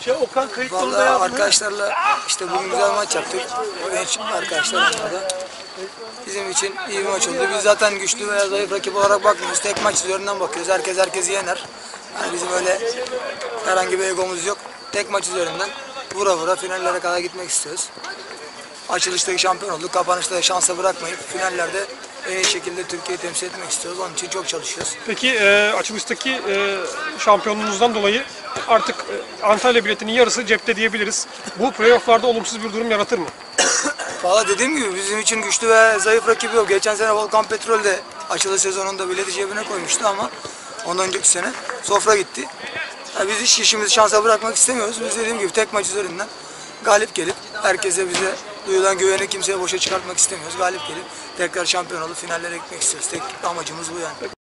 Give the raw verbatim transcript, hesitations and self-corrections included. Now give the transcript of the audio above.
Şey, Okan kayıtlarında Vallahi yazdın. arkadaşlarla işte bugün güzel maç yaptık. O genç arkadaşlarımla da. Bizim için iyi bir maç oldu. Biz zaten güçlü veya zayıf rakip olarak bakmıyoruz. Tek maç üzerinden bakıyoruz. Herkes herkesi yener. Yani bizim öyle herhangi bir egomuz yok. Tek maç üzerinden vura vura finallere kadar gitmek istiyoruz. Açılıştaki şampiyon olduk. Kapanışta da şansa bırakmayıp finallerde en iyi şekilde Türkiye'yi temsil etmek istiyoruz. Onun için çok çalışıyoruz. Peki e, açılıştaki e, şampiyonluğunuzdan dolayı artık e, Antalya biletinin yarısı cepte diyebiliriz. Bu playofflarda olumsuz bir durum yaratır mı? Valla dediğim gibi bizim için güçlü ve zayıf rakibi yok. Geçen sene Volkan Petrol de açılış sezonunda bileti cebine koymuştu ama ondan önceki sene Sofra gitti. Yani biz hiç işimizi şansa bırakmak istemiyoruz. Biz dediğim gibi tek maç üzerinden galip gelip herkese bize duyulan güveni kimseye boşa çıkartmak istemiyoruz. Galip gelip tekrar şampiyon olup finallere gitmek istiyoruz. Tek amacımız bu yani.